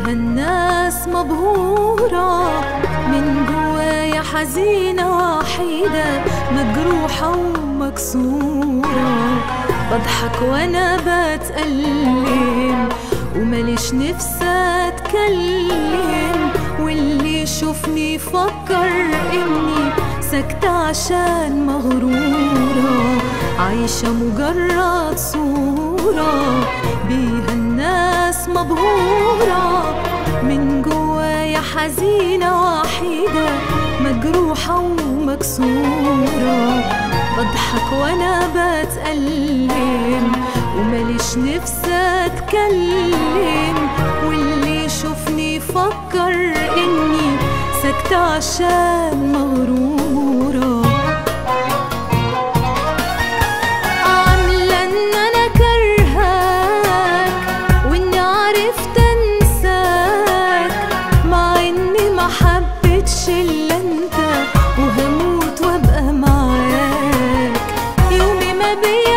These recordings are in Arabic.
بيها الناس مبهورة، من جوايا حزينة وحيدة مجروحة ومكسورة. بضحك وانا بتألم ومليش نفسي اتكلم، واللي يشوفني يفكر اني ساكتة عشان مغرورة، عايشة مجرد صورة بيها الناس مبهورة. من جوايا حزينة وحيدة مجروحة ومكسورة. بضحك وانا بتألم ومليش نفسي اتكلم، واللي يشوفني يفكر اني ساكتة عشان مغرورة. عاملة ان انا كرهاك واني عرفت انساك، مع اني ما حبيتش الا انت وهموت وابقى معاك. يومي ما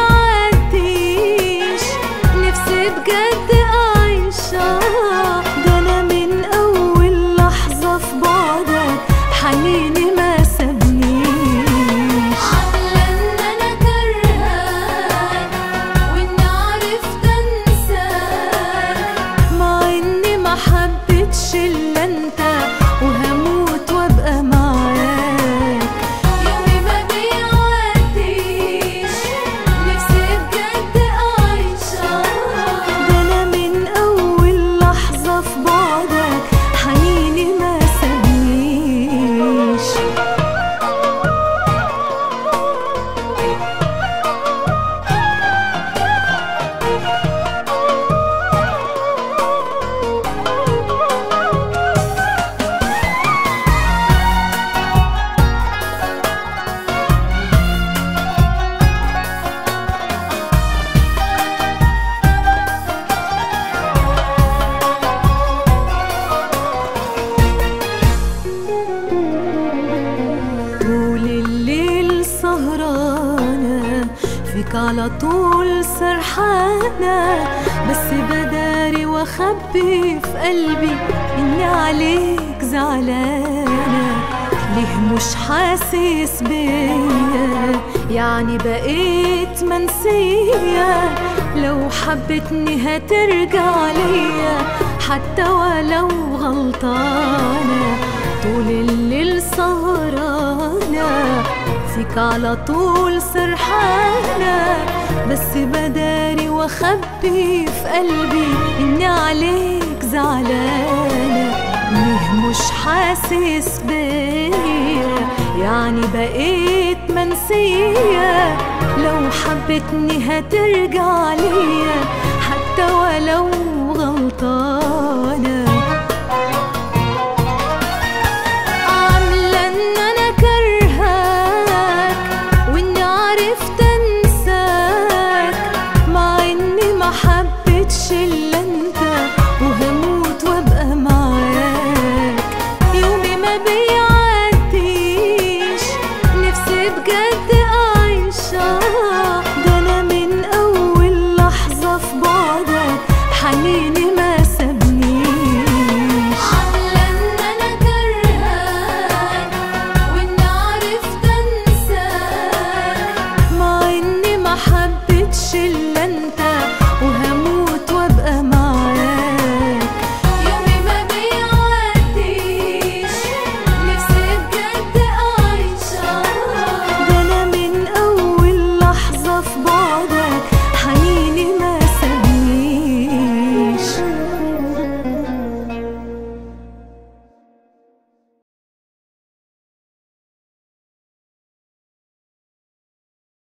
بيعديش نفسي بجد اعيشها، ده انا من اول لحظة في بعدك حنيني ما سابنيش. عاملة ان انا كرهاك واني عرفت انساك، مع اني ما حبيتش الا انت وهموت وابقى معاك. يومي ما بيعديش نفسي بجد اعيشها، ده انا من اول لحظة في بعدك حنيني ما سابنيش. طول الليل سهرانة فيك على طول سرحانة، بس بداري واخبي في قلبي اني عليك زعلانة. ليه مش حاسس بيا؟ يعني بقيت منسية، لو حبتني هترجع ليا حتى ولو غلطانة. طول الليل سهرانة فيك على طول سرحانة، بس بداري واخبي في قلبي اني عليك زعلانة. ليه مش حاسس بيا؟ يعني بقيت منسية، لو حبتني هترجع ليا حتى ولو غلطانة. عاملة ان انا كرهاك واني عرفت انساك، مع اني ما حبيتش الا انت وهموت وابقى معاك. يومي ما بيعديش نفسي بجد اعيشها، ده انا من اول لحظة في بعدك حنيني ما سابنيش. عاملة ان انا كرهاك واني عرفت انساك، مع اني ما حبيتش الا انت وهموت وابقى معاك. يومي ما بيعديش نفسي بجد اعيشها، ده انا من اول لحظة في بعدك